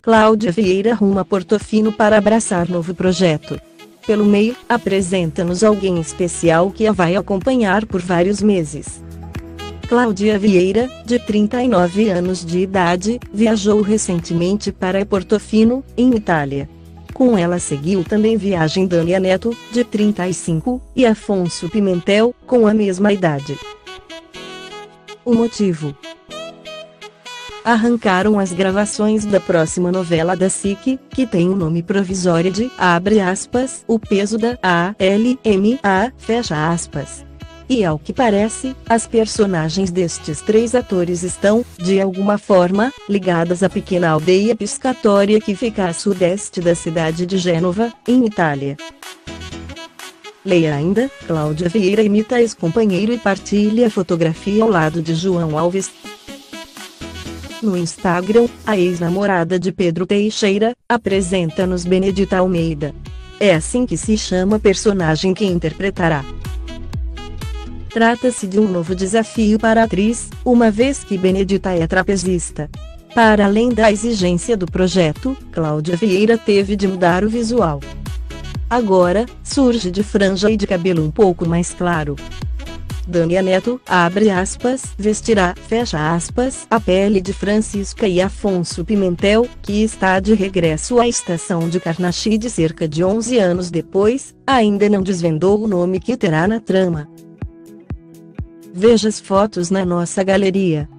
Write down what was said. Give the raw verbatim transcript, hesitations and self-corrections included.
Cláudia Vieira ruma a Portofino para abraçar novo projeto. Pelo meio, apresenta-nos alguém especial que a vai acompanhar por vários meses. Cláudia Vieira, de trinta e nove anos de idade, viajou recentemente para Portofino, em Itália. Com ela seguiu também viagem Dânia Neto, de trinta e cinco, e Afonso Pimentel, com a mesma idade. O motivo? Arrancaram as gravações da próxima novela da S I C, que tem o nome provisório de, abre aspas, O Peso da A L M A, fecha aspas. E ao que parece, as personagens destes três atores estão, de alguma forma, ligadas à pequena aldeia pescatória que fica a sudeste da cidade de Gênova, em Itália. Leia ainda, Cláudia Vieira imita ex-companheiro e partilha fotografia ao lado de João Alves. No Instagram, a ex-namorada de Pedro Teixeira, apresenta-nos Benedita Almeida. É assim que se chama a personagem que interpretará. Trata-se de um novo desafio para a atriz, uma vez que Benedita é trapezista. Para além da exigência do projeto, Cláudia Vieira teve de mudar o visual. Agora, surge de franja e de cabelo um pouco mais claro. Dânia Neto, abre aspas, vestirá, fecha aspas, a pele de Francisca e Afonso Pimentel, que está de regresso à estação de Carnaxide cerca de onze anos depois, ainda não desvendou o nome que terá na trama. Veja as fotos na nossa galeria.